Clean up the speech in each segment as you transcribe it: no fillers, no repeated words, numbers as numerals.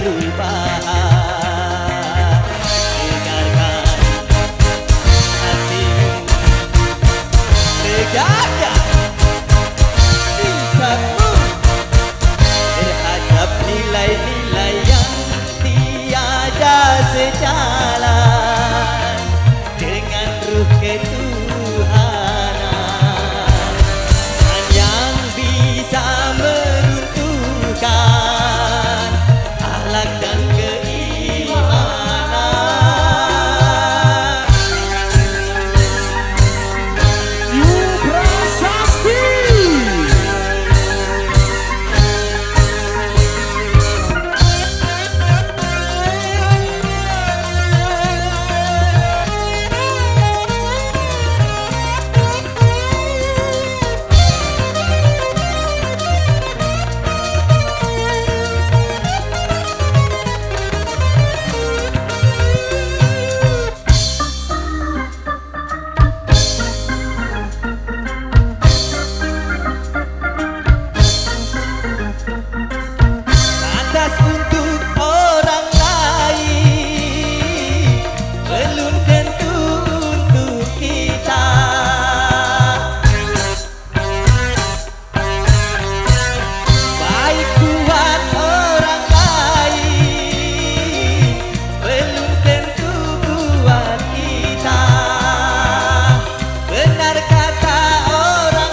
perubahan. Dengarkan hatimu, tegakkan sikapmu terhadap nilai-nilai yang tiada sejalan dengan ruh ketuhanan, dan yang bisa meruntuhkan akhlak dan keimanan. You Prasasti. Pantas untuk orang lain, belum tentu untuk kita. Baik buat orang lain, belum tentu buat kita. Benar kata orang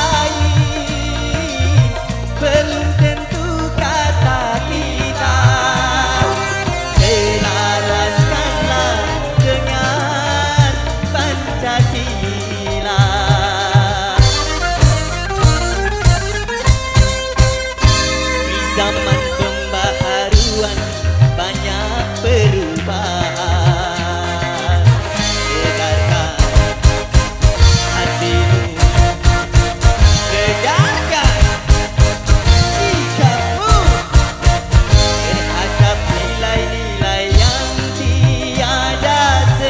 lain, belum tentu kata kita. Selaraskanlah dengan Pancasila. Di zaman pembaharuan banyak perubahan. Dengarkan hatimu, tegakkan sikapmu terhadap nilai-nilai yang tiada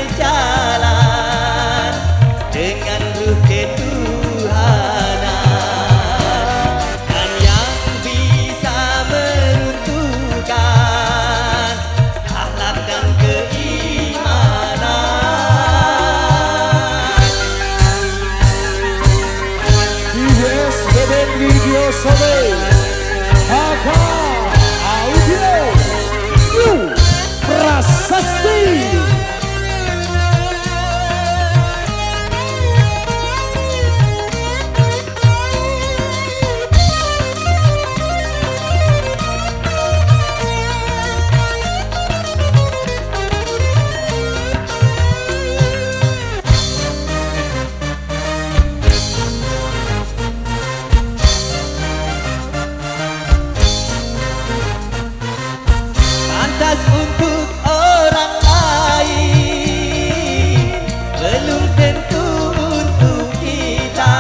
sejalan dengan ruh ketuhanan, dan yang bisa meruntuhkan akhlak dan keimanan. Yes, Beben Video Sobe Aka Audio You Prasasti. Pantas untuk orang lain, belum tentu untuk kita.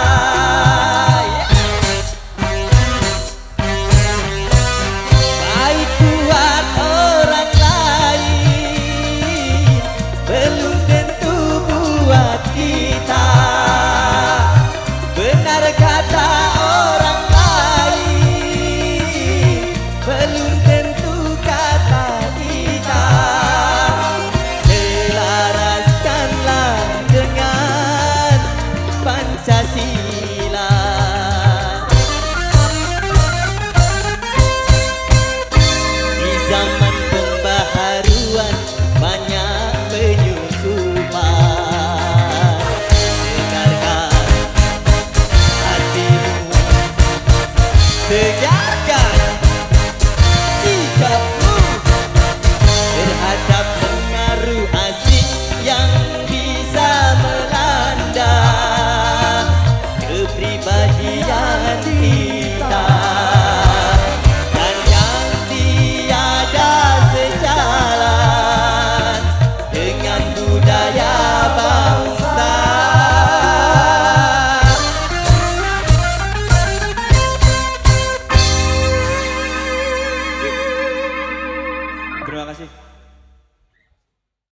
Baik buat orang lain, belum tentu buat kita. Benar kata orang lain, belum tentu kata kita. Selaraskanlah dengan Pancasila. Di zaman pembaharuan banyak penyusupan. Dengarkan hatimu, tegakkan sikapmu terhadap pengaruh asing yang bisa melanda kepribadian kita, dan yang tiada sejalan dengan budaya bangsa. Terima kasih.